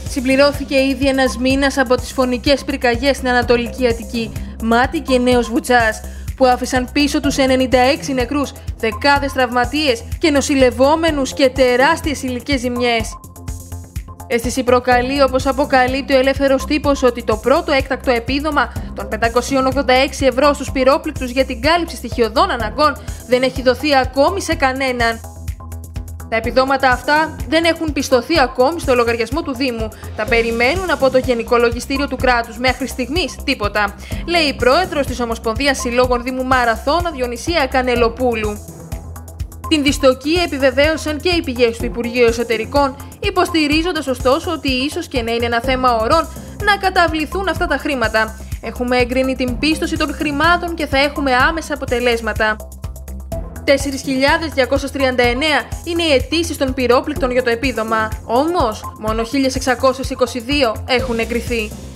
Συμπληρώθηκε ήδη ένας μήνας από τις φωνικές πυρκαγιές στην Ανατολική Αττική, Μάτι και Νέος Βουτσάς, που άφησαν πίσω τους 96 νεκρούς, δεκάδες τραυματίες και νοσηλευόμενους και τεράστιες υλικές ζημιές. Αίσθηση προκαλεί, όπως αποκαλύπτει ο Ελεύθερος Τύπος, ότι το πρώτο έκτακτο επίδομα των 586 ευρώ στους πυρόπληκτους για την κάλυψη στοιχειωδών αναγκών δεν έχει δοθεί ακόμη σε κανέναν. Τα επιδόματα αυτά δεν έχουν πιστωθεί ακόμη στο λογαριασμό του Δήμου. Τα περιμένουν από το Γενικό Λογιστήριο του κράτους. Μέχρι στιγμής τίποτα, λέει η πρόεδρος της Ομοσπονδίας Συλλόγων Δήμου Μαραθώνα, Διονυσία Κανελοπούλου. Την δυστοκία επιβεβαίωσαν και οι πηγές του Υπουργείου Εσωτερικών, υποστηρίζοντας ωστόσο ότι ίσως και να είναι ένα θέμα ωρών να καταβληθούν αυτά τα χρήματα. Έχουμε εγκρίνει την πίστοση των χρημάτων και θα έχουμε άμεσα αποτελέσματα. 4.239 είναι οι αιτήσεις των πυρόπληκτων για το επίδομα, όμως μόνο 1.622 έχουν εγκριθεί.